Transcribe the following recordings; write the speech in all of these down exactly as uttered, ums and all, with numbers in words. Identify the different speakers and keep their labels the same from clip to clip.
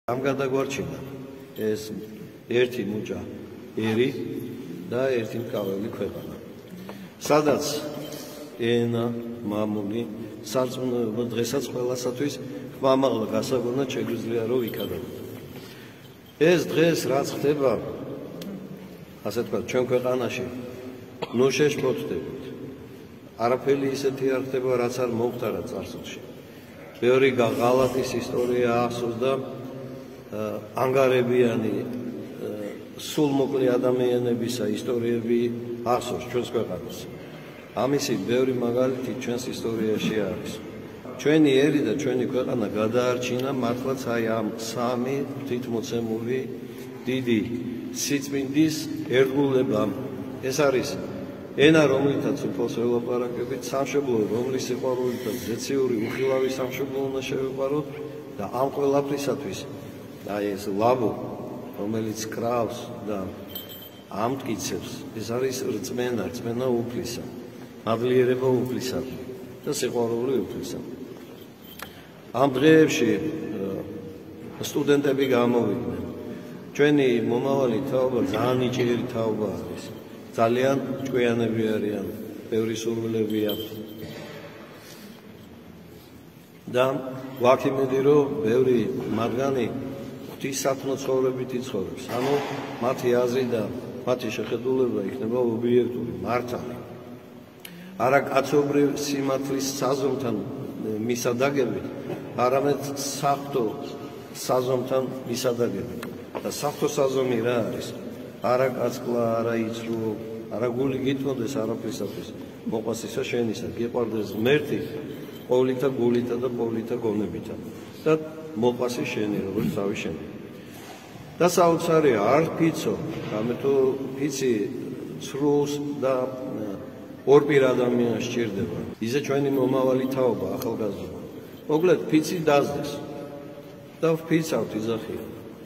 Speaker 1: Am გადაგვარჩინა ეს ერთი მუჭა ერი და ერთი მკაველი ქვეყანა. სადაც ენა, მამული, სარწმუნოება დღესაც ყველასათვის ხმამაღლა გასაგონად შეგვიძლია რომ ვიქადაგოთ. ეს დღეს რაც ხდება, ასე თქვა, ჩვენ ქვეყანაში, ნუ შეშფოთდებით. არაფერი ისეთი არ ხდება, რაც არ მოხდარა წარსულში. ბევრი ღალატის ისტორია ახსოვს და ანგარებიანი სულმოკლე ადამიანებისა ისტორიები ახსოვს ჩვენს ქვეყანას. ამისი ბევრი მაგალითი ჩვენს ისტორიაში არის. ჩვენი ერი და ჩვენი ქვეყანა გადაარჩინა მართლაც აი ამ სამი თვითმოცემული დიდი სიწმინდის ერთგულებამ. ეს არის ენა, რომლითაც უფალს ველაპარაკებით, სამშობლო, რომლის სიყვარულითაც ზეციური უხილავი სამშობლო უნდა შევიყვაროთ და ამ ყველაფრისათვის აი ეს ლაბო, რომელიც კრავს და ამტკიცებს, ეს არის რწმენა, რწმენა უფლისა, მადლიერება უფლისა და სიყვარული უფლისა. ამ დღეებში სტუდენტები გამოვიდნენ. ჩვენი მომავალი თაობა ძალიან ნიჭიერი თაობა არის. ძალიან ჭკვიანები არიან, ბევრი სურვილები აქვთ. და ვაქიმედი რომ ბევრი მათგანი ღვთისათნო ცხოვრებით იცხოვრებს. ანუ მათი აზრი და მათი შეხედულება იქნება ობიექტური, მართალი. არა კაცობრივ სიმართლის საზომთან მისადაგებით, არამედ საღვთო საზომთან მისადაგებით. და საღვთო საზომი რა არის? არა კაცკლა, არა იცრუ, არა გული გითმოდეს არაფრისათვის. მოყვასისა შენისა, გიყვარდეს ღმერთი ყოვლითა გულითა და ყოვლითა გონებითა. და მოყვასი შენი, როგორც თავი შენი. და საოცარია, არ ფიცო, რამე თუ ფიცი ცრუს და ორპირ ადამიანს სჭირდება. ისე ჩვენი მომავალი თაობა, ახალგაზრდა. მოკლედ, ფიცი დაზდეს და ვფიცავთ იძახია.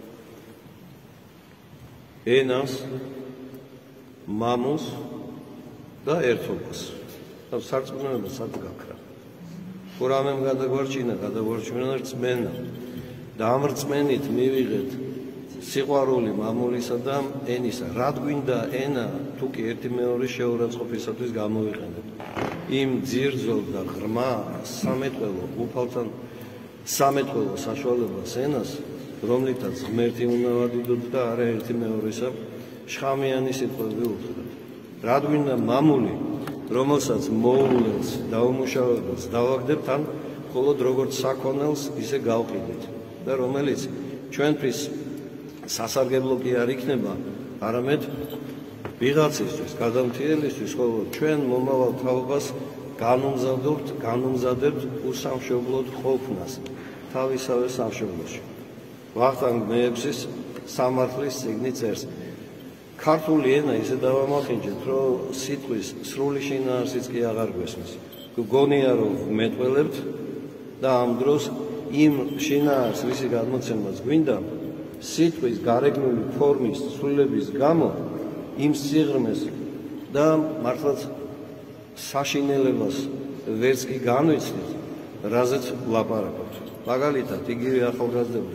Speaker 1: ენას, მამულს და ერთობას. და სარწმუნოებას სად გაქრა. თუ რამემ გადაგვარჩინა, გადაგვარჩინა რწმენა. და ამ რწმენით მივიღეთ სიყვარული მამულისა და ენისა. რა გვინდა ენა, თუ კი ერთი მეორის შეურაცხყოფისათვის გამოვიყენებთ. იმ ძირძველ და ღრმა სამეტყველო უფალთან სამეტყველო საშუალებას ენას, რომლითაც ღმერთი უნდა ვადიდოთ და არა ერთი მეორისა შხამიანი სიტყვები უთხრათ. რა გვინდა მამული, რომელსაც მოულელს დაუმუშავებელს დავაგდებთ ან მხოლოდ როგორც საქონელს ისე გავყიდეთ და რომელიც ჩვენთვის სასარგებლო კი არ იქნება, არამედ ვიღაცისთვის, გადამთიელისთვის, ხოლო ჩვენ მომავალ თაობას განუმზადებთ, განუმზადებთ უსამშობლოდ ყოფნას თავისავე სამშობლოში. ვახტანგ მეექვსის სამართლის წიგნი წერს. ქართული ენა ისე დავამახინჯეთ, რომ სიტყვის სრული შინაარსიც კი აღარ გვესმის. გონია რომ მეტყველებთ და ამ დროს იმ შინაარს, რისი გადმოცემაც გვინდა, სიტყვის გარეგნული ფორმის ცვლილების გამო იმ სიღრმეს და მართლაც საშინელებას ვერც კი განვიცდით, რაზეც ვლაპარაკობთ. მაგალითად, იგივე ახალგაზრდები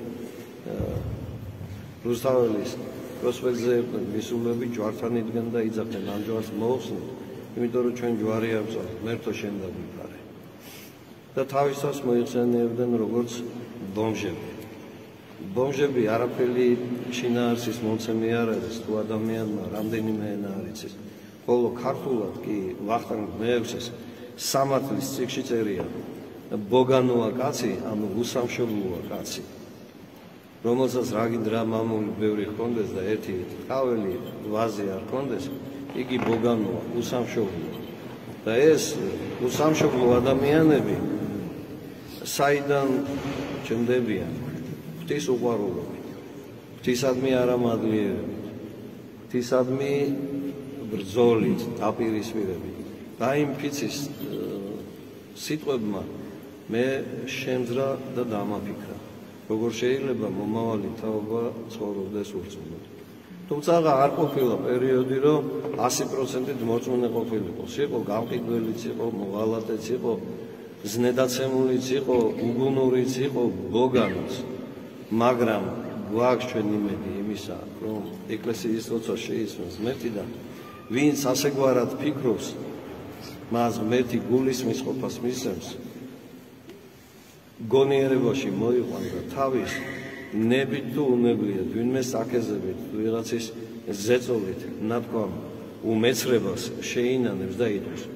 Speaker 1: რუსთაველის პროსპექტზე მისულები ჯვართან იდგნენ და იძახდნენ, ამ ჯვარს მოუხსნით, იმიტომ რომ ჩვენ ჯვარი ამწვავთ, ღმერთო შენ დაგვიფარე. და თავისას მოიხსენიებდნენ როგორც ბომჟები. ბომჟები არაფერი შინაარსის მომცემი არ არის, თუ ადამიანმა რამდენიმე ენა არ იცის. ხოლო ქართულად კი ვახტანგ მეექვსის სამართლის წიგნში წერია, ბოგანოა კაცი, ანუ უსამშობლოა კაცი, რომელსაც რა გინდა მამული ბევრი ჰქონდეს და ერთი ყაველი ვაზი არ ჰქონდეს, იგი ბოგანოა, უსამშობლოა. და ეს უსამშობლო ადამიანები საიდან ჩნდებიან? ღვთის უყვარულობით, ღვთისადმი არამადლიერებით, ღვთისადმი ბრძოლით, დაპირისპირებით. და იმ ფიცის სიტყვებმა მე შემძრა და დამაფიქრა, როგორ შეიძლება მომავალი თაობა ცხოვრობდეს ურწმუნოდ. თუმცა არ ყოფილა პერიოდი, რომ ასი პროცენტით მორწმუნე ყოფილიყო. იყო გამყიდველიც, იყო მოღალატეც, იყო ზნედაცემულიც, იყო უგუნურიც, იყო ბოგანიც. მაგრამ გვაქვს ჩვენ იმედი იმისა, რომ ეკლესიის ლოცვა შეისმის ღმერთი და ვინც ასეგვარად ფიქრობს, მას ღმერთი გულისმის ყოფას მისცემს, გონიერებაში მოიყვანს და თავის ნებით თუ უნებლიეთ, ვინმე საქეზებით თუ ვიღაცის ზეწოლით, ნათქვამ უმეცრებას შეინანებს და იდოს.